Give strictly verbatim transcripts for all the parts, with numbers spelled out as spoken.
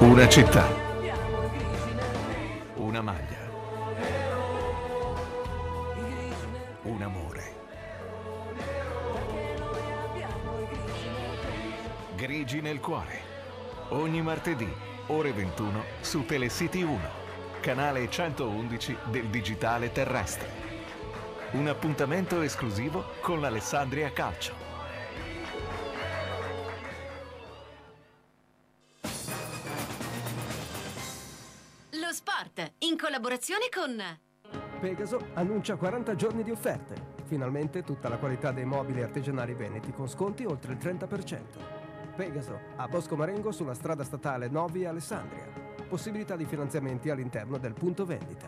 Una città. Una maglia. Un amore. Grigi nel cuore. Ogni martedì, ore ventuno, su Telecity uno, canale centoundici del digitale terrestre. Un appuntamento esclusivo con l'Alessandria Calcio. Lo sport, in collaborazione con Pegaso annuncia quaranta giorni di offerte. Finalmente tutta la qualità dei mobili artigianali veneti con sconti oltre il trenta per cento. Pegaso, a Bosco Marengo sulla strada statale Novi Alessandria. Possibilità di finanziamenti all'interno del punto vendita.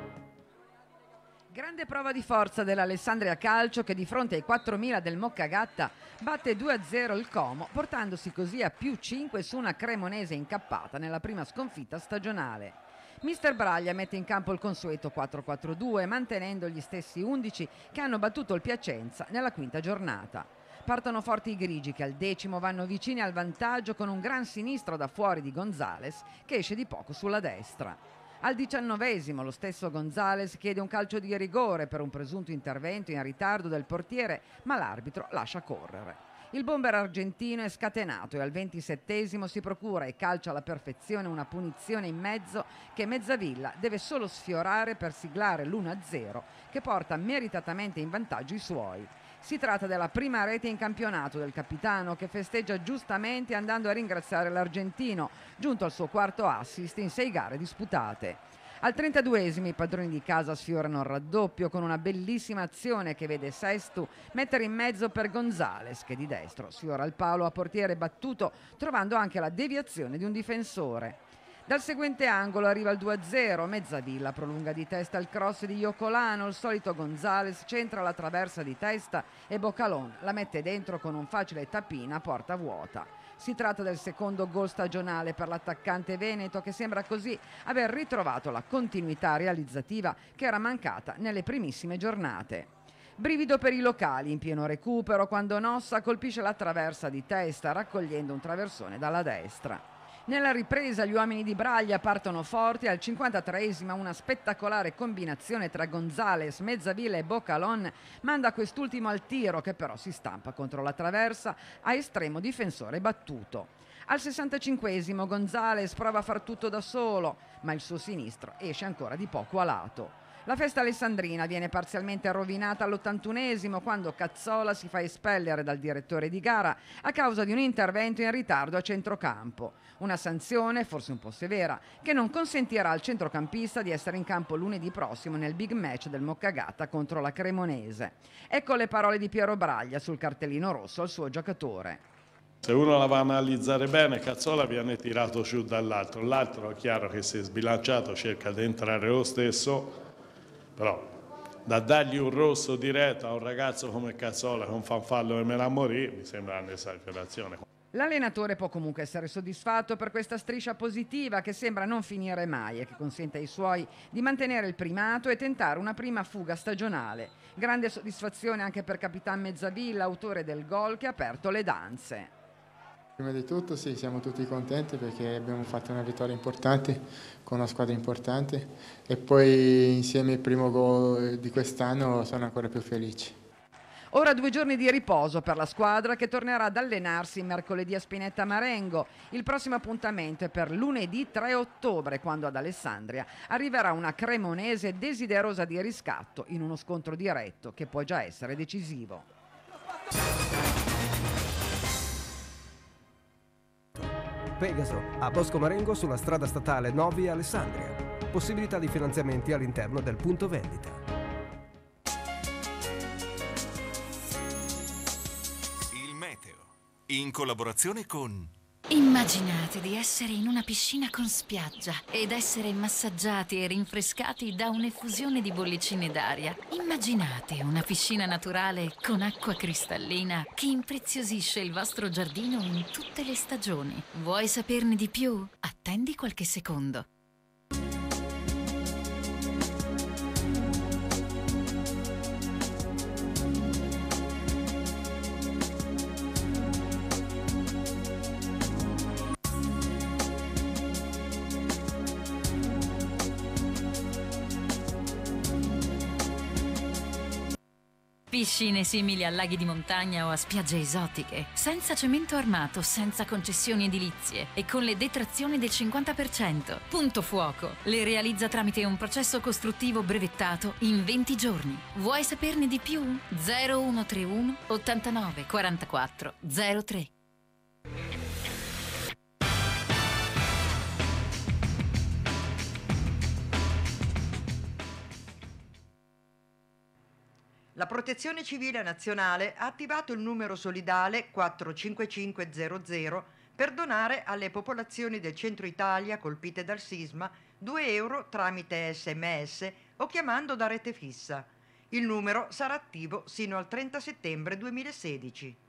Grande prova di forza dell'Alessandria Calcio che di fronte ai quattromila del Moccagatta batte due a zero il Como, portandosi così a più cinque su una cremonese incappata nella prima sconfitta stagionale. Mister Braglia mette in campo il consueto quattro quattro due, mantenendo gli stessi undici che hanno battuto il Piacenza nella quinta giornata. Partono forti i grigi che al decimo vanno vicini al vantaggio con un gran sinistro da fuori di Gonzales che esce di poco sulla destra. Al diciannovesimo lo stesso Gonzales chiede un calcio di rigore per un presunto intervento in ritardo del portiere, ma l'arbitro lascia correre. Il bomber argentino è scatenato e al ventisettesimo si procura e calcia alla perfezione una punizione in mezzo che Mezzavilla deve solo sfiorare per siglare l'uno a zero che porta meritatamente in vantaggio i suoi. Si tratta della prima rete in campionato del capitano che festeggia giustamente andando a ringraziare l'argentino, giunto al suo quarto assist in sei gare disputate. Al trentaduesimo i padroni di casa sfiorano il raddoppio con una bellissima azione che vede Sestu mettere in mezzo per Gonzales che di destro sfiora il palo a portiere battuto trovando anche la deviazione di un difensore. Dal seguente angolo arriva il due a zero, Mezzavilla prolunga di testa il cross di Iocolano, il solito Gonzales centra la traversa di testa e Bocalon la mette dentro con un facile tapin a porta vuota. Si tratta del secondo gol stagionale per l'attaccante veneto che sembra così aver ritrovato la continuità realizzativa che era mancata nelle primissime giornate. Brivido per i locali in pieno recupero quando Nossa colpisce la traversa di testa raccogliendo un traversone dalla destra. Nella ripresa gli uomini di Braglia partono forti e al cinquantatreesimo una spettacolare combinazione tra Gonzales, Mezzavilla e Bocalon manda quest'ultimo al tiro che però si stampa contro la traversa a estremo difensore battuto. Al sessantacinquesimo Gonzales prova a far tutto da solo, ma il suo sinistro esce ancora di poco a lato. La festa alessandrina viene parzialmente rovinata all'ottantunesimo quando Cazzola si fa espellere dal direttore di gara a causa di un intervento in ritardo a centrocampo. Una sanzione, forse un po' severa, che non consentirà al centrocampista di essere in campo lunedì prossimo nel big match del Moccagatta contro la Cremonese. Ecco le parole di Piero Braglia sul cartellino rosso al suo giocatore. Se uno la va a analizzare bene, Cazzola viene tirato giù dall'altro. L'altro è chiaro che si è sbilanciato, cerca di entrare lo stesso. Però da dargli un rosso diretto a un ragazzo come Cazzola con fanfallo e me la morì mi sembra un'esagerazione. L'allenatore può comunque essere soddisfatto per questa striscia positiva che sembra non finire mai e che consente ai suoi di mantenere il primato e tentare una prima fuga stagionale. Grande soddisfazione anche per Capitan Mezzavilla, autore del gol che ha aperto le danze. Prima di tutto sì, siamo tutti contenti perché abbiamo fatto una vittoria importante con una squadra importante e poi insieme al primo gol di quest'anno sono ancora più felice. Ora due giorni di riposo per la squadra che tornerà ad allenarsi mercoledì a Spinetta Marengo. Il prossimo appuntamento è per lunedì tre ottobre quando ad Alessandria arriverà una cremonese desiderosa di riscatto in uno scontro diretto che può già essere decisivo. Pegaso, a Bosco Marengo sulla strada statale Novi Alessandria. Possibilità di finanziamenti all'interno del punto vendita. Il meteo, in collaborazione con... Immaginate di essere in una piscina con spiaggia ed essere massaggiati e rinfrescati da un'effusione di bollicine d'aria. Immaginate una piscina naturale con acqua cristallina che impreziosisce il vostro giardino in tutte le stagioni. Vuoi saperne di più? Attendi qualche secondo. Piscine simili a laghi di montagna o a spiagge esotiche, senza cemento armato, senza concessioni edilizie e con le detrazioni del cinquanta per cento. Punto Fuoco le realizza tramite un processo costruttivo brevettato in venti giorni. Vuoi saperne di più? zero uno tre uno ottantanove quarantaquattro zero tre. La Protezione Civile Nazionale ha attivato il numero solidale quattro cinque cinque zero zero per donare alle popolazioni del centro Italia colpite dal sisma due euro tramite sms o chiamando da rete fissa. Il numero sarà attivo sino al trenta settembre duemilasedici.